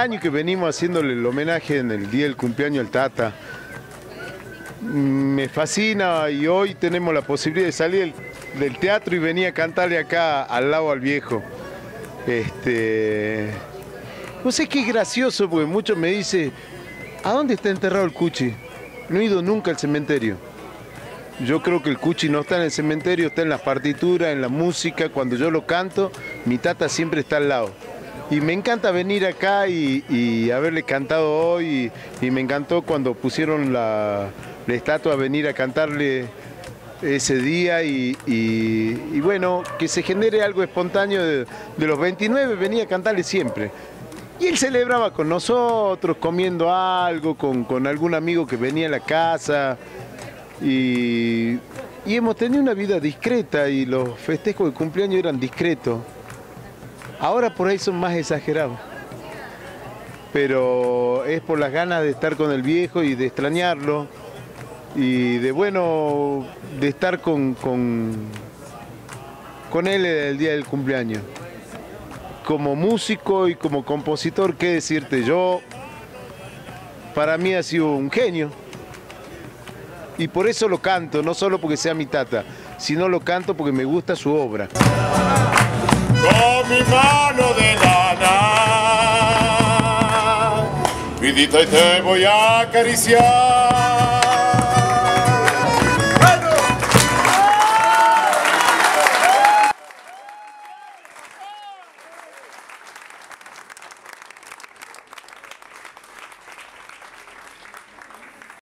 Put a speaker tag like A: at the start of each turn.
A: años que venimos haciéndole el homenaje en el día del cumpleaños al Tata. Me fascina y hoy tenemos la posibilidad de salir del teatro y venir a cantarle acá al lado al viejo. No sé qué gracioso, porque muchos me dicen, ¿a dónde está enterrado el Cuchi? No he ido nunca al cementerio. Yo creo que el Cuchi no está en el cementerio, está en las partituras, en la música. Cuando yo lo canto, mi Tata siempre está al lado. Y me encanta venir acá y haberle cantado hoy. Y me encantó cuando pusieron la estatua, venir a cantarle ese día. Y bueno, que se genere algo espontáneo de los 29, venía a cantarle siempre. Y él celebraba con nosotros, comiendo algo, con algún amigo que venía a la casa. Y hemos tenido una vida discreta y los festejos de cumpleaños eran discretos. Ahora por ahí son más exagerados. Pero es por las ganas de estar con el viejo y de extrañarlo. Y de estar con él el día del cumpleaños. Como músico y como compositor, ¿qué decirte? Para mí ha sido un genio. Y por eso lo canto, no solo porque sea mi Tata, sino lo canto porque me gusta su obra.
B: Con mi mano de lana, vidita, y te voy a acariciar.